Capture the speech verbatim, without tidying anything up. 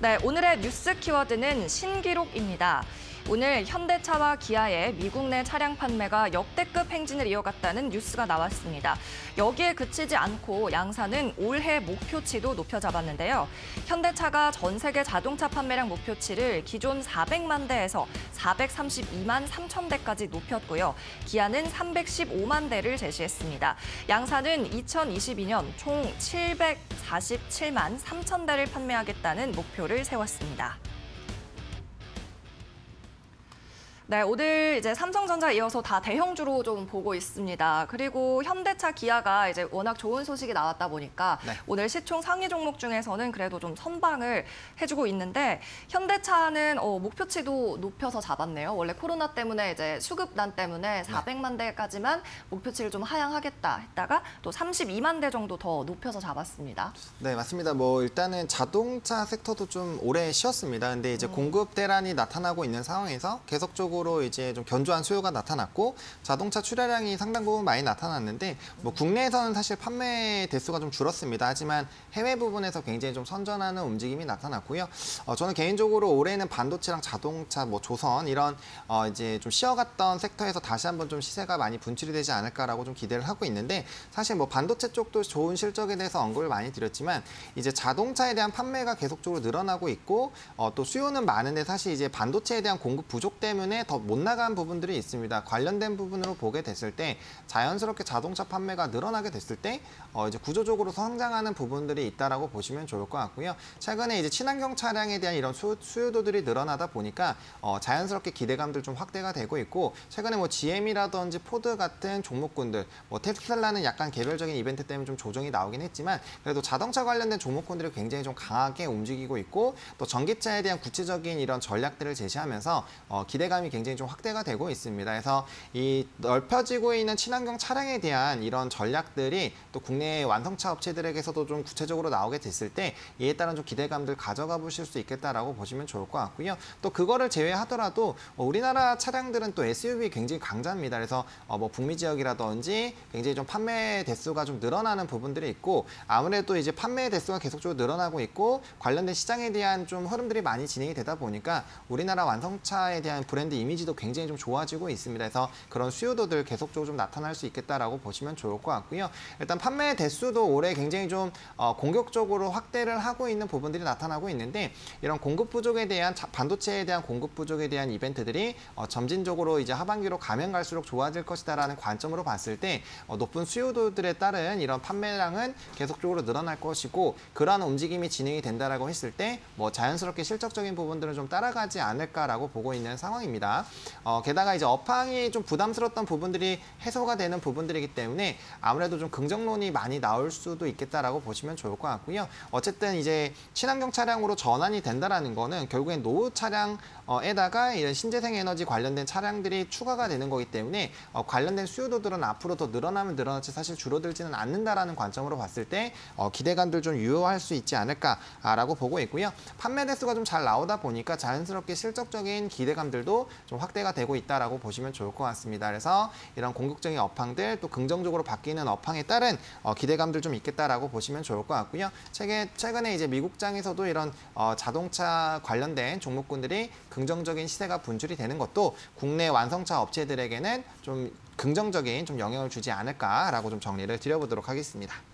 네, 오늘의 뉴스 키워드는 신기록입니다. 오늘 현대차와 기아의 미국 내 차량 판매가 역대급 행진을 이어갔다는 뉴스가 나왔습니다. 여기에 그치지 않고 양사는 올해 목표치도 높여 잡았는데요. 현대차가 전 세계 자동차 판매량 목표치를 기존 사백만 대에서 사백삼십이만 삼천 대까지 높였고요. 기아는 삼백십오만 대를 제시했습니다. 양사는 이천이십이 년 총 칠백사십칠만 삼천 대를 판매하겠다는 목표를 세웠습니다. 네, 오늘 이제 삼성전자 이어서 다 대형주로 좀 보고 있습니다. 그리고 현대차, 기아가 이제 워낙 좋은 소식이 나왔다 보니까 네. 오늘 시총 상위 종목 중에서는 그래도 좀 선방을 해주고 있는데 현대차는 어, 목표치도 높여서 잡았네요. 원래 코로나 때문에 이제 수급난 때문에 사백만 대까지만 목표치를 좀 하향하겠다 했다가 또 삼십이만 대 정도 더 높여서 잡았습니다. 네, 맞습니다. 뭐 일단은 자동차 섹터도 좀 오래 쉬었습니다. 근데 이제 음. 공급 대란이 나타나고 있는 상황에서 계속적으로 이제 좀 견조한 수요가 나타났고 자동차 출하량이 상당 부분 많이 나타났는데 뭐 국내에서는 사실 판매 대수가 좀 줄었습니다. 하지만 해외 부분에서 굉장히 좀 선전하는 움직임이 나타났고요. 어, 저는 개인적으로 올해는 반도체랑 자동차, 뭐 조선 이런 어, 이제 좀 쉬어갔던 섹터에서 다시 한번 좀 시세가 많이 분출이 되지 않을까라고 좀 기대를 하고 있는데 사실 뭐 반도체 쪽도 좋은 실적에 대해서 언급을 많이 드렸지만 이제 자동차에 대한 판매가 계속적으로 늘어나고 있고 어, 또 수요는 많은데 사실 이제 반도체에 대한 공급 부족 때문에 더 못 나간 부분들이 있습니다. 관련된 부분으로 보게 됐을 때 자연스럽게 자동차 판매가 늘어나게 됐을 때 어 이제 구조적으로 성장하는 부분들이 있다라고 보시면 좋을 것 같고요. 최근에 이제 친환경 차량에 대한 이런 수, 수요도들이 늘어나다 보니까 어 자연스럽게 기대감들 좀 확대가 되고 있고 최근에 뭐 지엠이라든지 포드 같은 종목군들, 뭐 테슬라는 약간 개별적인 이벤트 때문에 좀 조정이 나오긴 했지만 그래도 자동차 관련된 종목군들이 굉장히 좀 강하게 움직이고 있고 또 전기차에 대한 구체적인 이런 전략들을 제시하면서 어 기대감이 굉장히 좀 확대가 되고 있습니다. 그래서 이 넓혀지고 있는 친환경 차량에 대한 이런 전략들이 또 국내 완성차 업체들에게서도 좀 구체적으로 나오게 됐을 때 이에 따른 좀 기대감들 가져가 보실 수 있겠다라고 보시면 좋을 것 같고요. 또 그거를 제외하더라도 우리나라 차량들은 또 에스유브이 굉장히 강자입니다. 그래서 뭐 북미 지역이라든지 굉장히 좀 판매 대수가 좀 늘어나는 부분들이 있고 아무래도 이제 판매 대수가 계속적으로 늘어나고 있고 관련된 시장에 대한 좀 흐름들이 많이 진행이 되다 보니까 우리나라 완성차에 대한 브랜드 이미지도 굉장히 좀 좋아지고 있습니다. 그래서 그런 수요도들 계속적으로 좀 나타날 수 있겠다라고 보시면 좋을 것 같고요. 일단 판매 대수도 올해 굉장히 좀 어, 공격적으로 확대를 하고 있는 부분들이 나타나고 있는데 이런 공급 부족에 대한 반도체에 대한 공급 부족에 대한 이벤트들이 어, 점진적으로 이제 하반기로 가면 갈수록 좋아질 것이다라는 관점으로 봤을 때 어, 높은 수요도들에 따른 이런 판매량은 계속적으로 늘어날 것이고 그러한 움직임이 진행이 된다라고 했을 때 뭐 자연스럽게 실적적인 부분들은 좀 따라가지 않을까라고 보고 있는 상황입니다. 어, 게다가 이제 업황이 좀 부담스러웠던 부분들이 해소가 되는 부분들이기 때문에 아무래도 좀 긍정론이 많이 나올 수도 있겠다라고 보시면 좋을 것 같고요. 어쨌든 이제 친환경 차량으로 전환이 된다라는 거는 결국엔 노후 차량에다가 이런 신재생 에너지 관련된 차량들이 추가가 되는 거기 때문에 어, 관련된 수요도들은 앞으로 더 늘어나면 늘어났지 사실 줄어들지는 않는다라는 관점으로 봤을 때 어, 기대감들 좀 유효할 수 있지 않을까라고 보고 있고요. 판매 대수가 좀 잘 나오다 보니까 자연스럽게 실적적인 기대감들도 좀 확대가 되고 있다라고 보시면 좋을 것 같습니다. 그래서 이런 공격적인 업황들 또 긍정적으로 바뀌는 업황에 따른 어, 기대감들 좀 있겠다라고 보시면 좋을 것 같고요. 최근, 최근에 이제 미국장에서도 이런 어, 자동차 관련된 종목군들이 긍정적인 시세가 분출이 되는 것도 국내 완성차 업체들에게는 좀 긍정적인 좀 영향을 주지 않을까라고 좀 정리를 드려보도록 하겠습니다.